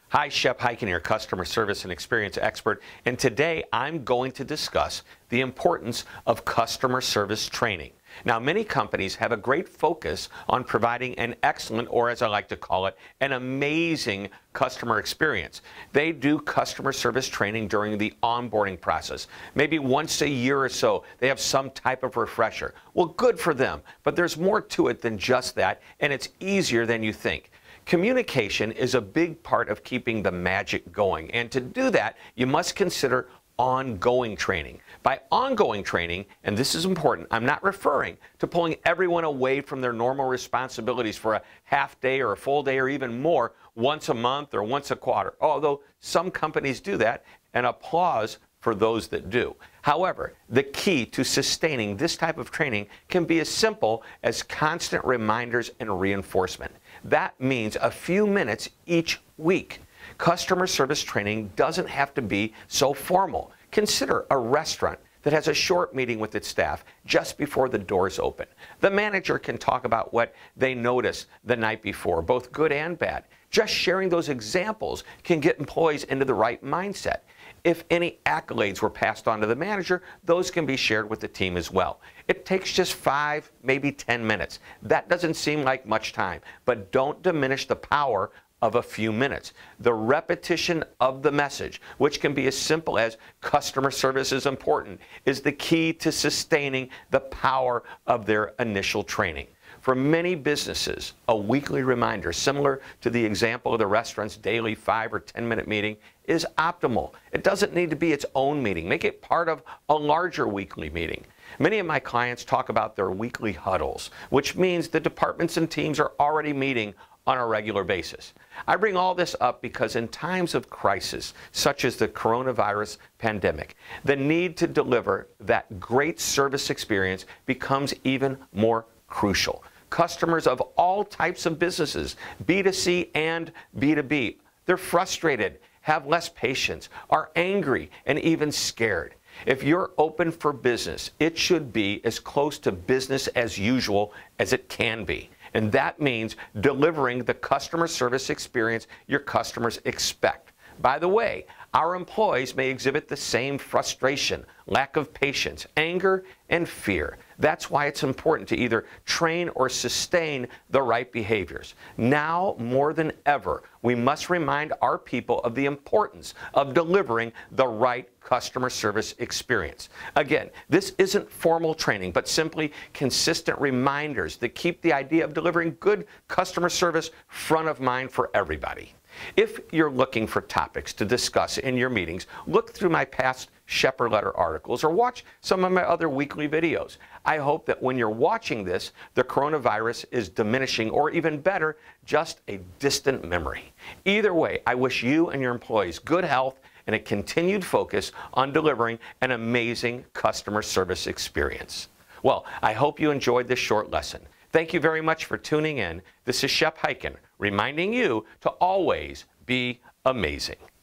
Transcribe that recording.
Hi, Shep Hyken here, customer service and experience expert, and today I'm going to discuss the importance of customer service training. Now, many companies have a great focus on providing an excellent, or as I like to call it, an amazing customer experience. They do customer service training during the onboarding process. Maybe once a year or so, they have some type of refresher. Well, good for them, but there's more to it than just that, and it's easier than you think. Communication is a big part of keeping the magic going, and to do that, you must consider ongoing training. By ongoing training, and this is important, I'm not referring to pulling everyone away from their normal responsibilities for a half day or a full day or even more once a month or once a quarter, although some companies do that, and applause for those that do. However, the key to sustaining this type of training can be as simple as constant reminders and reinforcement. That means a few minutes each week. Customer service training doesn't have to be so formal. Consider a restaurant that has a short meeting with its staff just before the doors open. The manager can talk about what they noticed the night before, both good and bad. Just sharing those examples can get employees into the right mindset. If any accolades were passed on to the manager, those can be shared with the team as well. It takes just 5, maybe 10 minutes. That doesn't seem like much time, but don't diminish the power of a few minutes. The repetition of the message, which can be as simple as customer service is important, is the key to sustaining the power of their initial training. For many businesses, a weekly reminder, similar to the example of the restaurant's daily 5 or 10-minute meeting, is optimal. It doesn't need to be its own meeting. Make it part of a larger weekly meeting. Many of my clients talk about their weekly huddles, which means the departments and teams are already meeting on a regular basis. I bring all this up because in times of crisis, such as the coronavirus pandemic, the need to deliver that great service experience becomes even more crucial. Customers of all types of businesses, B2C and B2B, they're frustrated, have less patience, are angry, and even scared. If you're open for business, it should be as close to business as usual as it can be. And that means delivering the customer service experience your customers expect. By the way, our employees may exhibit the same frustration, lack of patience, anger, and fear. That's why it's important to either train or sustain the right behaviors. Now, more than ever, we must remind our people of the importance of delivering the right customer service experience. Again, this isn't formal training, but simply consistent reminders that keep the idea of delivering good customer service front of mind for everybody. If you're looking for topics to discuss in your meetings, look through my past Shepard Letter articles or watch some of my other weekly videos. I hope that when you're watching this, the coronavirus is diminishing, or even better, just a distant memory. Either way, I wish you and your employees good health and a continued focus on delivering an amazing customer service experience. Well, I hope you enjoyed this short lesson. Thank you very much for tuning in. This is Shep Hyken, reminding you to always be amazing.